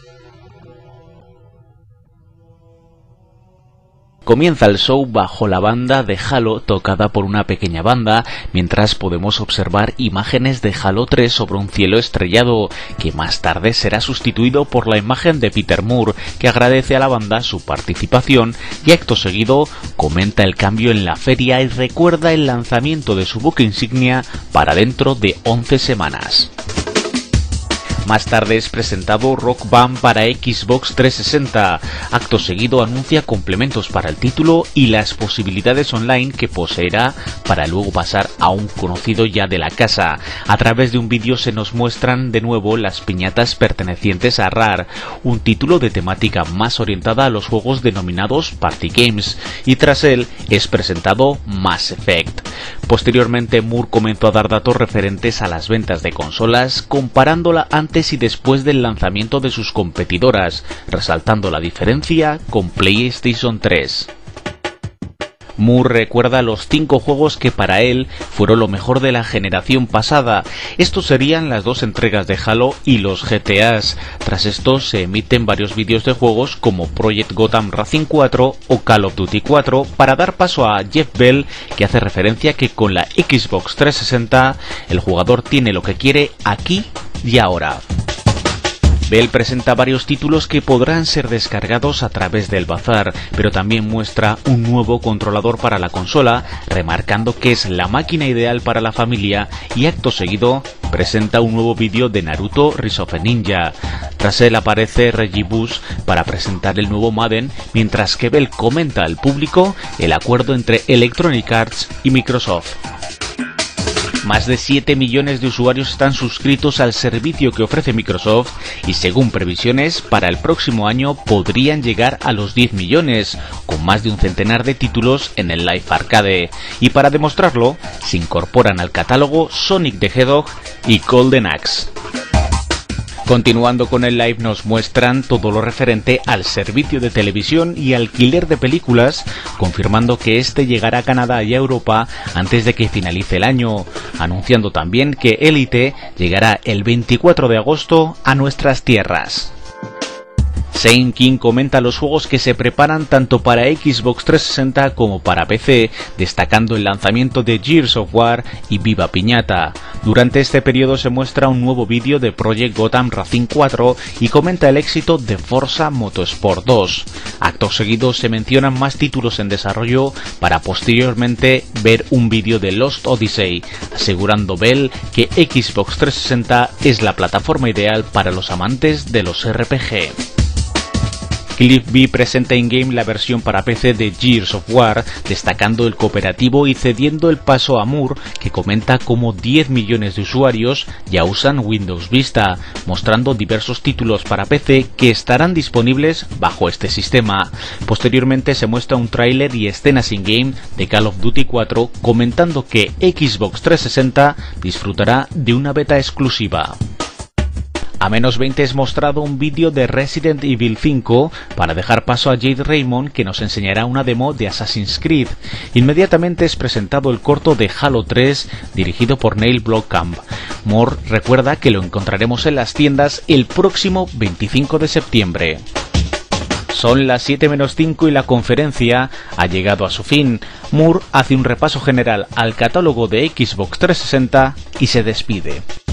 Comienza el show bajo la banda de Halo tocada por una pequeña banda, mientras podemos observar imágenes de Halo 3 sobre un cielo estrellado, que más tarde será sustituido por la imagen de Peter Moore, que agradece a la banda su participación y acto seguido comenta el cambio en la feria y recuerda el lanzamiento de su buque insignia para dentro de 11 semanas. Más tarde es presentado Rock Band para Xbox 360. Acto seguido anuncia complementos para el título y las posibilidades online que poseerá para luego pasar a un conocido ya de la casa. A través de un vídeo se nos muestran de nuevo las piñatas pertenecientes a Rare, un título de temática más orientada a los juegos denominados Party Games, y tras él es presentado Mass Effect. Posteriormente Moore comenzó a dar datos referentes a las ventas de consolas, comparándola antes y después del lanzamiento de sus competidoras, resaltando la diferencia con PlayStation 3. Moore recuerda los 5 juegos que para él fueron lo mejor de la generación pasada. Estos serían las 2 entregas de Halo y los GTAs. Tras esto se emiten varios vídeos de juegos como Project Gotham Racing 4 o Call of Duty 4 para dar paso a Jeff Bell, que hace referencia que con la Xbox 360 el jugador tiene lo que quiere aquí y ahora. Bell presenta varios títulos que podrán ser descargados a través del bazar, pero también muestra un nuevo controlador para la consola, remarcando que es la máquina ideal para la familia, y acto seguido presenta un nuevo vídeo de Naruto Rise of a Ninja. Tras él aparece Reggie Bush para presentar el nuevo Madden, mientras que Bell comenta al público el acuerdo entre Electronic Arts y Microsoft. Más de 7 millones de usuarios están suscritos al servicio que ofrece Microsoft y según previsiones para el próximo año podrían llegar a los 10 millones, con más de un centenar de títulos en el Live Arcade. Y para demostrarlo, se incorporan al catálogo Sonic the Hedgehog y Golden Axe. Continuando con el live nos muestran todo lo referente al servicio de televisión y alquiler de películas, confirmando que este llegará a Canadá y a Europa antes de que finalice el año, anunciando también que Elite llegará el 24 de agosto a nuestras tierras. Shane King comenta los juegos que se preparan tanto para Xbox 360 como para PC, destacando el lanzamiento de Gears of War y Viva Piñata. Durante este periodo se muestra un nuevo vídeo de Project Gotham Racing 4 y comenta el éxito de Forza Motorsport 2. Acto seguido se mencionan más títulos en desarrollo para posteriormente ver un vídeo de Lost Odyssey, asegurando Bell que Xbox 360 es la plataforma ideal para los amantes de los RPG. Cliff B presenta in-game la versión para PC de Gears of War, destacando el cooperativo y cediendo el paso a Moore, que comenta cómo 10 millones de usuarios ya usan Windows Vista, mostrando diversos títulos para PC que estarán disponibles bajo este sistema. Posteriormente se muestra un tráiler y escenas in-game de Call of Duty 4, comentando que Xbox 360 disfrutará de una beta exclusiva. A menos 20 es mostrado un vídeo de Resident Evil 5 para dejar paso a Jade Raymond, que nos enseñará una demo de Assassin's Creed. Inmediatamente es presentado el corto de Halo 3 dirigido por Neil Blomkamp. Moore recuerda que lo encontraremos en las tiendas el próximo 25 de septiembre. Son las 7:05 y la conferencia ha llegado a su fin. Moore hace un repaso general al catálogo de Xbox 360 y se despide.